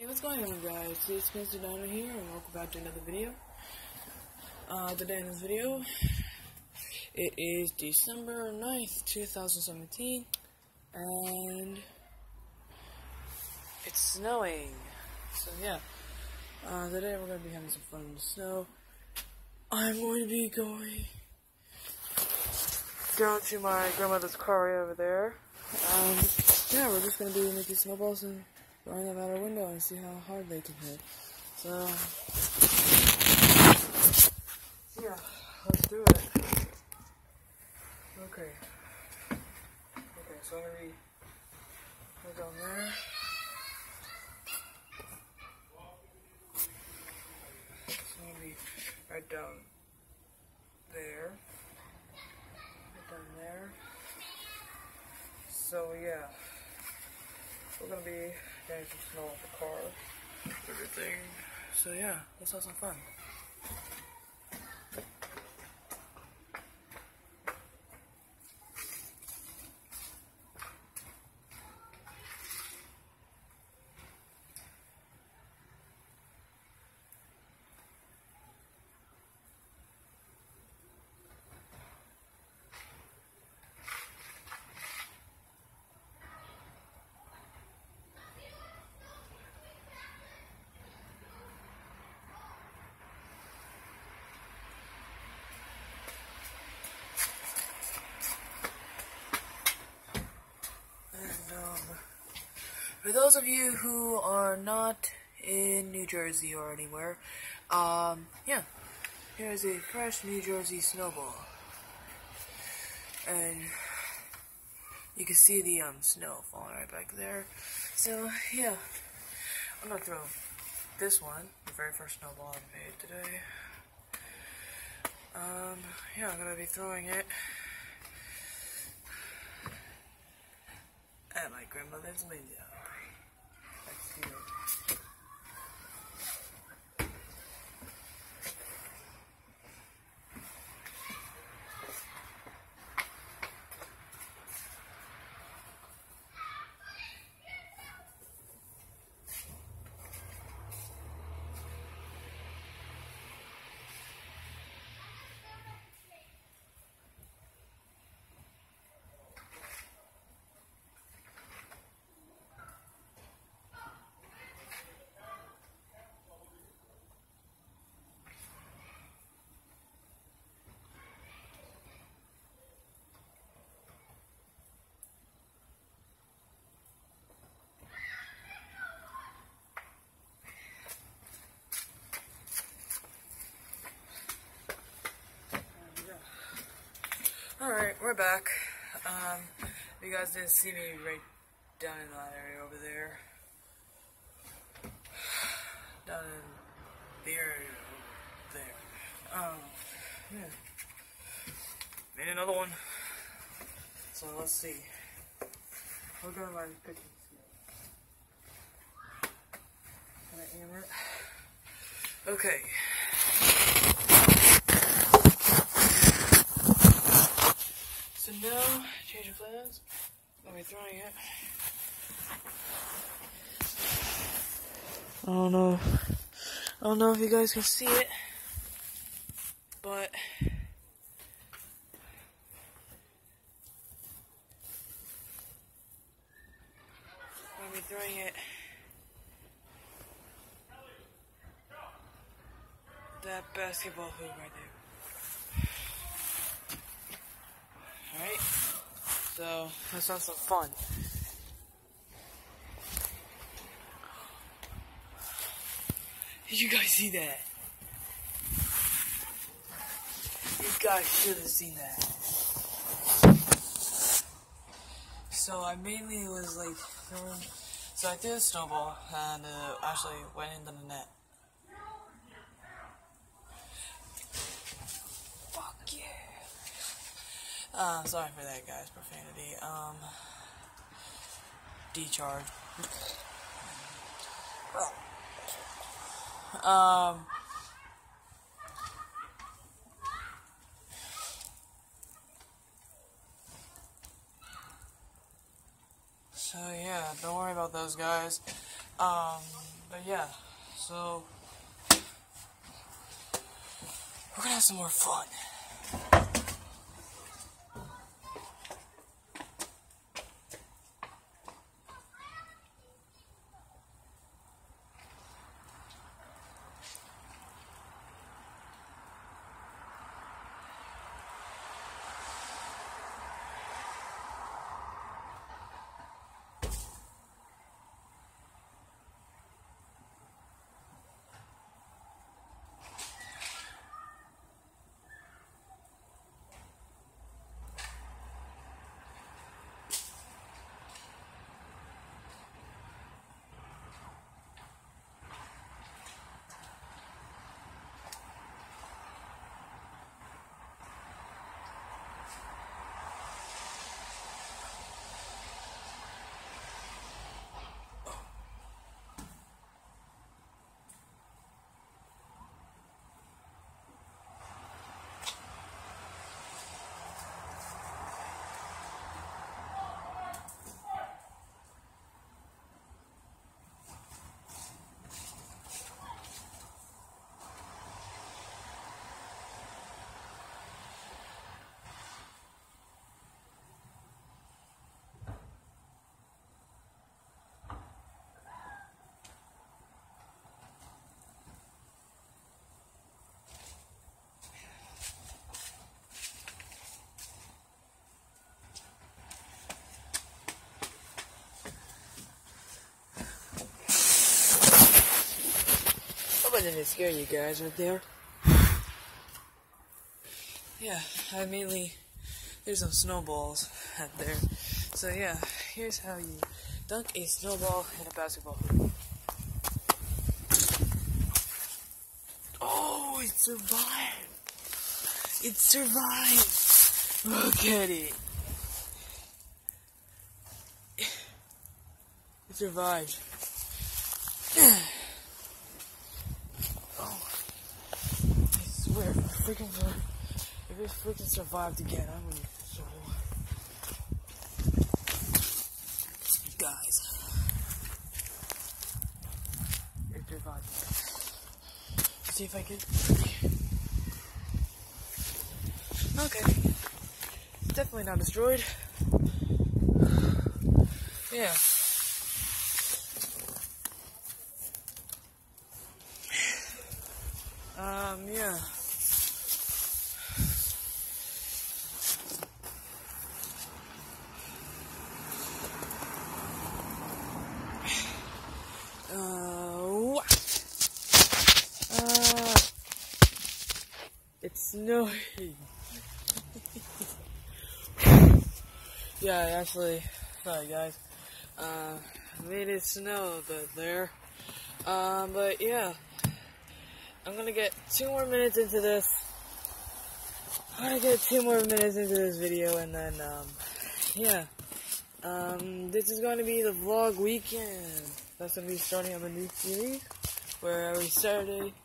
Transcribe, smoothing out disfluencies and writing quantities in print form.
Hey, what's going on, guys? It's Mr. Donner here, and welcome back to another video. Today in this video, it is December 9th, 2017, and it's snowing. So yeah, today we're going to be having some fun in the snow. I'm going to be going down to my grandmother's car over there, and yeah, we're just going to be making snowballs and throwing them out our window and see how hard they can hit. So, yeah, let's do it. Okay, so I'm gonna be right down there. So I'm gonna be right down there. Right down there. So, yeah, we're gonna be getting some snow off the car, everything. So yeah, let's have some fun. For those of you who are not in New Jersey or anywhere, yeah, here's a fresh New Jersey snowball. And you can see the snow falling right back there. So, yeah, I'm gonna throw this one, the very first snowball I made today. Yeah, I'm gonna be throwing it at my grandmother's window. Let's do it. Alright, we're back. If you guys didn't see me right down in that area over there. Down in the area over there. Yeah. Made another one. So let's see. We're gonna learn picking snow. Can I aim it? Okay. So now, change of plans. I'll be throwing it. I don't know if you guys can see it, but I'll be throwing it that basketball hoop right there. Alright, so let's have some fun. Did you guys see that? You guys should have seen that. So I mainly was like throwing, so I threw a snowball and it actually went into the net. Sorry for that, guys. Profanity. Decharge. So yeah, don't worry about those guys. But yeah, so we're gonna have some more fun. Hope I didn't scare you guys right there. Yeah, there's some snowballs out there. So yeah, here's how you dunk a snowball in a basketball hoop. Oh, it survived! It survived! Look at it! It survived. Oh, I swear, if it freaking survived again, I'm gonna be so. Guys, it survived. Let's see if I can. Okay, it's definitely not destroyed. Yeah. Yeah. It's snowing. Yeah, actually, sorry guys. Made it snow a bit there. But yeah. I'm gonna get 2 more minutes into this. I'm gonna get 2 more minutes into this video, and then, yeah. This is gonna be the vlog weekend. That's gonna be starting up a new series, where every Saturday,